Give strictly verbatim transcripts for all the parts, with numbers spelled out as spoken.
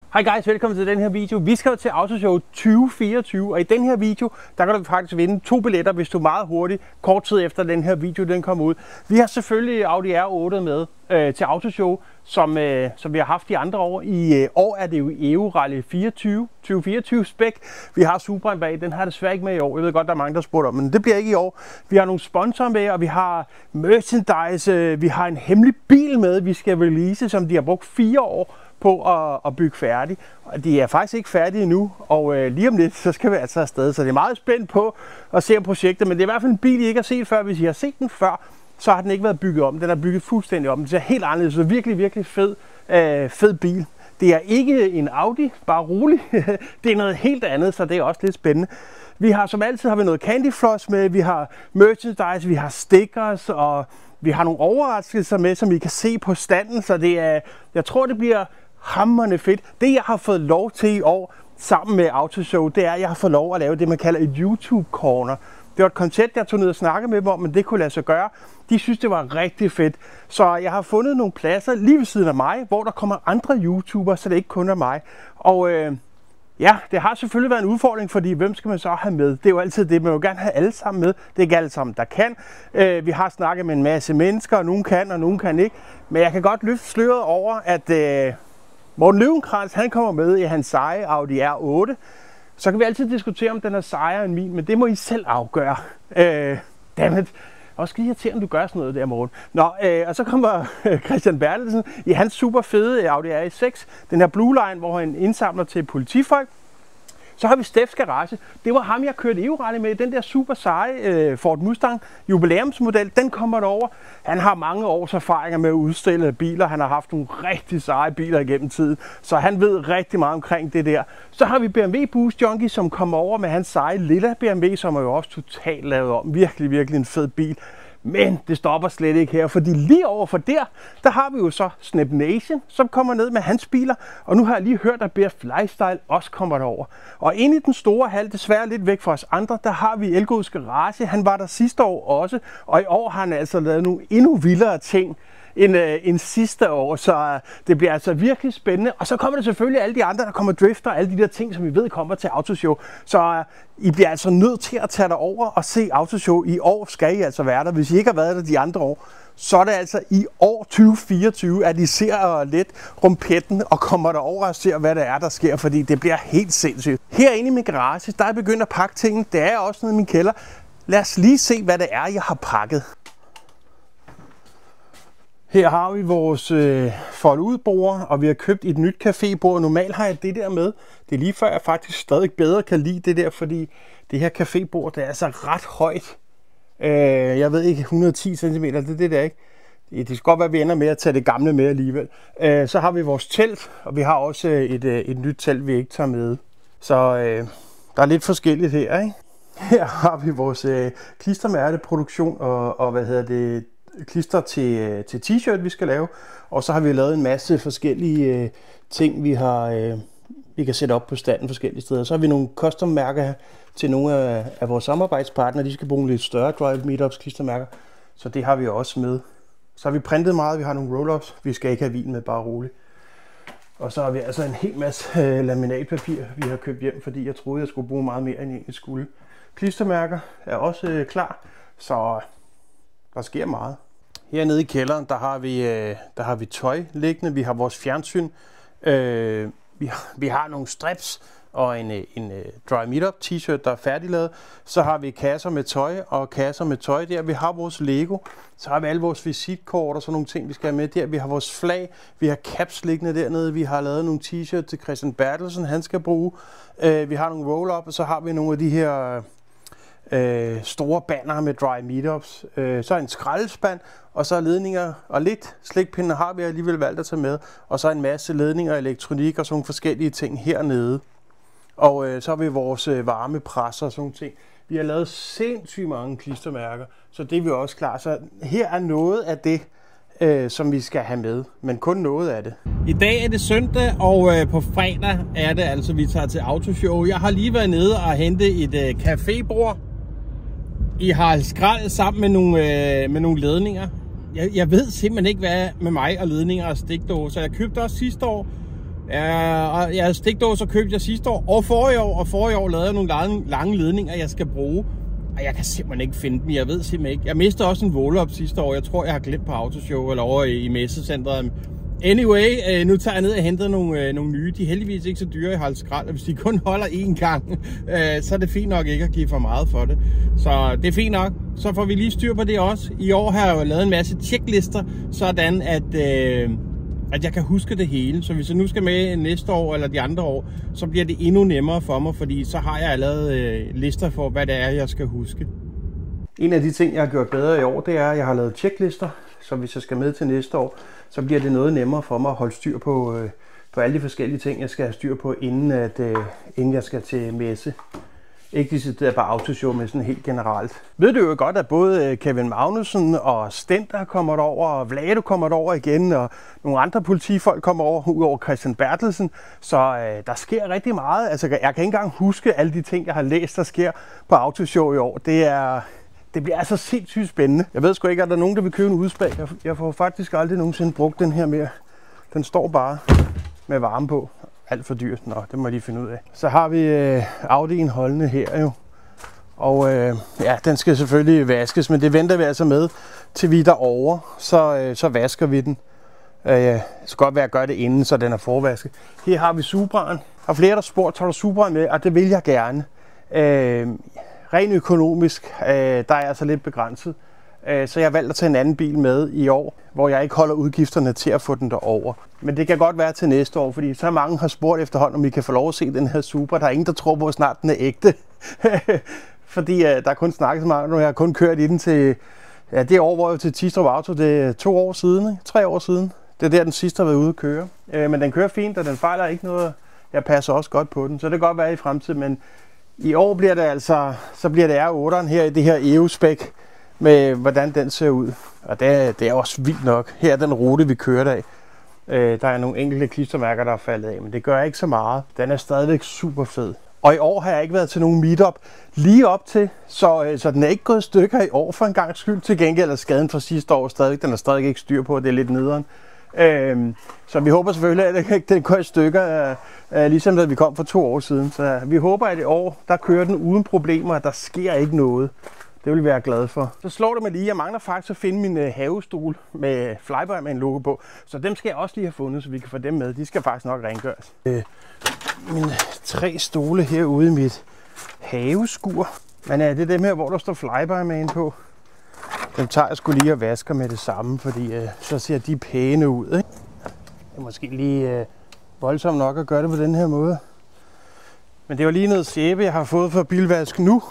Hej guys, velkommen til den her video. Vi skal jo til Autoshow tyve fireogtyve, og i den her video, der kan du faktisk vinde to billetter, hvis du er meget hurtigt, kort tid efter den her video, den kommer ud. Vi har selvfølgelig Audi R otte med øh, til Autoshow, som, øh, som vi har haft de andre år. I øh, år er det jo E U Rally fireogtyve, tyve fireogtyve spec. Vi har Supraen bag, den har desværre ikke med i år. Jeg ved godt, der er mange, der spurgte om, men det bliver ikke i år. Vi har nogle sponsorer med, og vi har merchandise, øh, vi har en hemmelig bil med, vi skal release, som de har brugt fire år på at, at bygge færdig. Og de er faktisk ikke færdige endnu, og øh, lige om lidt, så skal vi altså afsted. Så det er meget spændt på at se projektet, men det er i hvert fald en bil, I ikke har set før. Hvis I har set den før, så har den ikke været bygget om. Den er bygget fuldstændig om. Den ser helt anderledes, så virkelig, virkelig fed, øh, fed bil. Det er ikke en Audi, bare rolig. Det er noget helt andet, så det er også lidt spændende. Vi har som altid har vi noget candy floss med, vi har merchandise, vi har stickers, og vi har nogle overraskelser med, som I kan se på standen, så det er, jeg tror, det bliver hamrende fedt. Det, jeg har fået lov til i år, sammen med Autoshow, det er, at jeg har fået lov at lave det, man kalder et YouTube-corner. Det var et koncept, jeg tog ned og snakkede med dem om, men det kunne lade sig gøre. De synes, det var rigtig fedt. Så jeg har fundet nogle pladser lige ved siden af mig, hvor der kommer andre YouTubere, så det ikke kun er mig. Og øh, ja, det har selvfølgelig været en udfordring, fordi hvem skal man så have med? Det er jo altid det, man vil gerne have alle sammen med. Det er ikke alle sammen, der kan. Øh, vi har snakket med en masse mennesker, og nogen kan, og nogen kan ikke. Men jeg kan godt løfte sløret over, at øh, Morten Løvenkrantz, han kommer med i hans seje Audi R otte. Så kan vi altid diskutere, om den er sejere end min, men det må I selv afgøre. Øh, dammit. Og skal I irritere, du gør sådan noget der, Morten. Nå, øh, og så kommer Christian Bertelsen i hans super fede Audi R seks, den her Blue Line, hvor han indsamler til politifolk. Så har vi Steffs Garage. Det var ham, jeg kørte E U Rally med. Den der super seje øh, Ford Mustang jubilæumsmodel, den kommer derover. Han har mange års erfaringer med at udstille biler. Han har haft nogle rigtig seje biler igennem tiden, så han ved rigtig meget omkring det der. Så har vi B M W Boost Junkie, som kommer over med hans seje lilla B M W, som er jo også totalt lavet om. Virkelig, virkelig en fed bil. Men det stopper slet ikke her, fordi lige overfor der, der har vi jo så Snap Nation, som kommer ned med hans biler. Og nu har jeg lige hørt, at B F Lifestyle også kommer derover. Og inde i den store hal, desværre lidt væk fra os andre, der har vi Elgods Garage. Han var der sidste år også, og i år har han altså lavet nogle endnu vildere ting end, øh, end sidste år, så øh, det bliver altså virkelig spændende. Og så kommer der selvfølgelig alle de andre, der kommer drifter, alle de der ting, som vi ved kommer til Autoshow. Så øh, I bliver altså nødt til at tage derover og se Autoshow. I år skal I altså være der. Hvis I ikke har været der de andre år, så er det altså i år tyve fireogtyve, at I ser lidt rumpetten og kommer derover og ser, hvad det er, der sker, fordi det bliver helt sindssygt. Herinde i min garage, der er jeg begyndt at pakke tingene. Det er også nede i min kælder. Lad os lige se, hvad det er, jeg har pakket. Her har vi vores øh, fold-ud-bord, og vi har købt et nyt cafébord. Normalt har jeg det der med. Det er lige før, jeg faktisk stadig bedre kan lide det der, fordi det her cafébord, det er altså ret højt. Øh, jeg ved ikke, et hundrede og ti centimeter, det er det der, ikke? Det, det skal godt være, at vi ender med at tage det gamle med alligevel. Øh, så har vi vores telt, og vi har også et, et nyt telt, vi ikke tager med. Så øh, der er lidt forskelligt her, ikke? Her har vi vores øh, klistermærkeproduktion og, og hvad hedder det, klister til, til t-shirt, vi skal lave. Og så har vi lavet en masse forskellige øh, ting, vi har øh, vi kan sætte op på standen forskellige steder. Så har vi nogle custom mærker til nogle af, af vores samarbejdspartnere. De skal bruge lidt større Drive Meetups klistermærker, så det har vi også med. Så har vi printet meget, vi har nogle roll-ups. Vi skal ikke have vin med, bare roligt. Og så har vi altså en hel masse øh, laminatpapir, vi har købt hjem, fordi jeg troede, jeg skulle bruge meget mere, end jeg skulle. Klistermærker er også øh, klar, så der sker meget. Hernede i kælderen, der har vi, øh, der har vi tøj liggende. Vi har vores fjernsyn. Øh, vi, har, vi har nogle strips og en, en, en Dry Meetup t-shirt, der er færdiglavet. Så har vi kasser med tøj og kasser med tøj der. Vi har vores Lego. Så har vi alle vores visitkort og sådan nogle ting, vi skal have med der. Vi har vores flag. Vi har caps liggende dernede. Vi har lavet nogle t-shirt til Christian Bertelsen, han skal bruge. Øh, vi har nogle roll-up, og så har vi nogle af de her Øh, store banner med Dry Meetups, øh, så en skraldespand, og så ledninger, og lidt slikpinde har vi alligevel valgt at tage med, og så en masse ledninger, elektronik og sådan nogle forskellige ting hernede. Og øh, så har vi vores øh, varmepresser og sådan nogle ting. Vi har lavet sindssygt mange klistermærker, så det er vi også klar. Så her er noget af det, øh, som vi skal have med, men kun noget af det. I dag er det søndag, og øh, på fredag er det altså, vi tager til Autoshow. Jeg har lige været nede og hentet et øh, cafébord i Harald Skrald sammen med nogle, øh, med nogle ledninger. Jeg, jeg ved simpelthen ikke, hvad med mig og ledninger og stikdåser. Jeg købte også sidste år Ja, og jeg stikdåser købte jeg sidste år og forrige år, og forrige år lavede jeg nogle lange, lange ledninger, jeg skal bruge. Og jeg kan simpelthen ikke finde dem, jeg ved simpelthen ikke. Jeg mistede også en roll-up sidste år, jeg tror jeg har glemt på Autoshow eller over i, i messecentret. Anyway, øh, nu tager jeg ned og henter nogle, øh, nogle nye. De er heldigvis ikke så dyre i Harald Skrald, og hvis de kun holder én gang, øh, så er det fint nok ikke at give for meget for det. Så det er fint nok. Så får vi lige styr på det også. I år har jeg jo lavet en masse checklister, sådan at, øh, at jeg kan huske det hele. Så hvis jeg nu skal med næste år eller de andre år, så bliver det endnu nemmere for mig, fordi så har jeg lavet øh, lister for, hvad det er, jeg skal huske. En af de ting, jeg har gjort bedre i år, det er, at jeg har lavet checklister. Så hvis jeg skal med til næste år, så bliver det noget nemmere for mig at holde styr på, øh, på alle de forskellige ting, jeg skal have styr på, inden, at, øh, inden jeg skal til messe. Ikke decideret bare Autoshow, men sådan helt generelt. Ved du jo godt, at både Kevin Magnussen og Stender kommer over, og Vlado kommer over igen, og nogle andre politifolk kommer over, udover Christian Bertelsen. Så øh, der sker rigtig meget. Altså, jeg kan ikke engang huske alle de ting, jeg har læst, der sker på Autoshow i år. Det er... Det bliver altså sindssygt spændende. Jeg ved sgu ikke, at der er nogen, der vil købe en udspag. Jeg, jeg får faktisk aldrig nogensinde brugt den her mere. Den står bare med varme på. Alt for dyrt. Nå, det må jeg lige finde ud af. Så har vi øh, Audi'en holdende her jo. Og øh, ja, den skal selvfølgelig vaskes, men det venter vi altså med, til vi er derovre. Så, øh, så vasker vi den. Øh, det skal godt være at gøre det inden, så den er forvasket. Her har vi Subraen. Og flere, der spurgt, tager du Subraen med? Og det vil jeg gerne. Øh, Rent økonomisk, øh, der er jeg altså lidt begrænset, øh, så jeg har valgt at tage en anden bil med i år, hvor jeg ikke holder udgifterne til at få den derover. Men det kan godt være til næste år, fordi så mange har spurgt efterhånden, om vi kan få lov at se den her Supra. Der er ingen, der tror på, at snart den er ægte, fordi øh, der er kun snakket så meget, og jeg har kun kørt i den til, ja, det år, hvor jeg til Tistrup Auto, det er to år siden, ikke? tre år siden. Det er der, den sidste har været ude at køre. Øh, men den kører fint, og den fejler ikke noget. Jeg passer også godt på den, så det kan godt være i fremtiden, men i år bliver det altså, så bliver det R otteren her i det her E O-spec, med hvordan den ser ud. Og det er, det er også vildt nok. Her er den rute, vi kører af. Øh, der er nogle enkelte klistermærker, der er faldet af, men det gør ikke så meget. Den er stadigvæk super fed. Og i år har jeg ikke været til nogen meetup lige op til, så, øh, så den er ikke gået i stykker i år for en gang skyld. Til gengæld er skaden fra sidste år stadig. Den er stadig ikke styr på, det er lidt nederen. Øhm, så vi håber selvfølgelig, at den går i stykker, øh, øh, ligesom da vi kom for to år siden. Så vi håber, at i år, der kører den uden problemer, at der sker ikke noget. Det vil vi være glade for. Så slår det mig lige, jeg mangler faktisk at finde min øh, havestol med Flybuy med en logo på. Så dem skal jeg også lige have fundet, så vi kan få dem med. De skal faktisk nok rengøres. Øh, mine tre stole herude i mit haveskur. Men øh, det er dem her, hvor der står Flybuy med en på. Dem tager jeg sgu lige og vasker med det samme, fordi øh, så ser de pæne ud, ikke? Det er måske lige øh, voldsomt nok at gøre det på den her måde. Men det var lige noget sæbe, jeg har fået fra bilvask nu.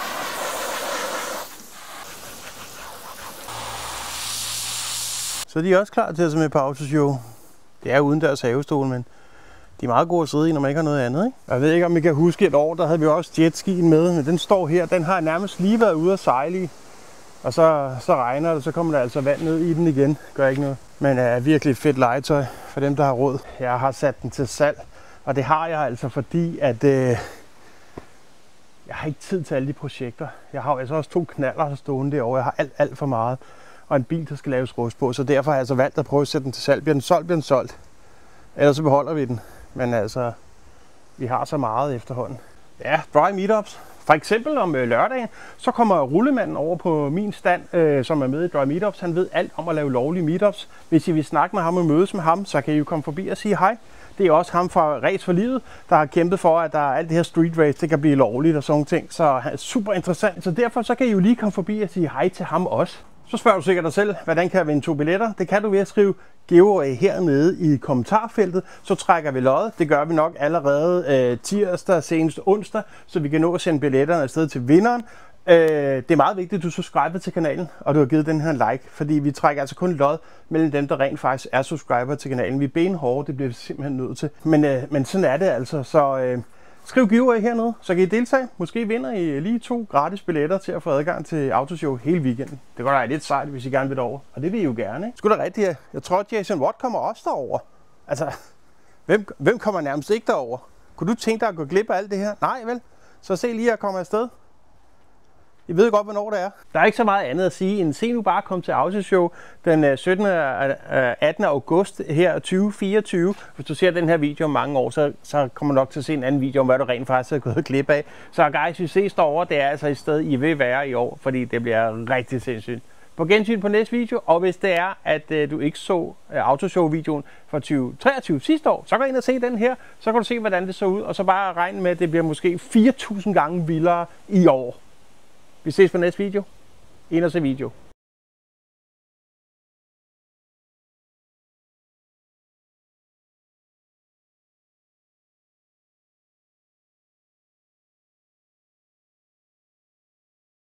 Så de er også klar til at tage med på Autoshow. Det er udendørs havestol, men de er meget gode at sidde i, når man ikke har noget andet, ikke? Jeg ved ikke, om I kan huske et år, der havde vi også jetskien med, men den står her. Den har nærmest lige været ude at sejle i. Og så, så regner det, så kommer der altså vand ned i den igen. Gør ikke noget. Men er uh, virkelig fedt legetøj for dem, der har råd. Jeg har sat den til salg, og det har jeg altså, fordi at uh, jeg har ikke tid til alle de projekter. Jeg har altså også to knaller stående derovre. Jeg har alt, alt for meget. Og en bil, der skal laves rust på. Så derfor har jeg altså valgt at prøve at sætte den til salg. Bliver den solgt, bliver den solgt. Ellers så beholder vi den. Men altså, vi har så meget efterhånden. Ja, dry meetups. For eksempel om øh, lørdagen, så kommer rullemanden over på min stand, øh, som er med i Dry Meetups. Han ved alt om at lave lovlige meetups. Hvis I vil snakke med ham og mødes med ham, så kan I jo komme forbi og sige hej. Det er også ham fra Race for Livet, der har kæmpet for, at der er alt det her street race, det kan blive lovligt og sådan ting. Så han er super interessant. Så derfor så kan I jo lige komme forbi og sige hej til ham også. Så spørger du sikkert dig selv, hvordan kan jeg vinde to billetter? Det kan du ved at skrive giveaway hernede i kommentarfeltet. Så trækker vi loddet. Det gør vi nok allerede øh, tirsdag, senest onsdag, så vi kan nå at sende billetterne afsted til vinderen. Øh, det er meget vigtigt, at du subscriber til kanalen, og du har givet den her like, fordi vi trækker altså kun lod mellem dem, der rent faktisk er subscriber til kanalen. Vi er benhårde, det bliver vi simpelthen nødt til. Men, øh, men sådan er det altså, så... Øh, Skriv giveaway hernede, så kan I deltage. Måske vinder I lige to gratis billetter til at få adgang til Autoshow hele weekenden. Det går da lidt sejt, hvis I gerne vil derover. Og det vil I jo gerne, ikke? Sgu da rigtigt, ja. Jeg tror, at Jason Watt kommer også derover. Altså, hvem, hvem kommer nærmest ikke derover? Kunne du tænke dig at gå glip af alt det her? Nej, vel? Så se lige at komme afsted. I ved godt, hvornår det er. Der er ikke så meget andet at sige, end se nu bare komme til Autoshow den syttende og attende august her tyve fireogtyve. Hvis du ser den her video om mange år, så, så kommer du nok til at se en anden video om, hvad du rent faktisk har gået glip af. Så guys, vi ses derovre. Det er altså et sted, I vil være i år, fordi det bliver rigtig sindssygt. På gensyn på næste video, og hvis det er, at øh, du ikke så øh, Autoshow-videoen fra tyve treogtyve sidste år, så gå ind og se den her, så kan du se, hvordan det så ud, og så bare regne med, at det bliver måske fire tusind gange vildere i år. Vi ses på næste video. Ind og se video.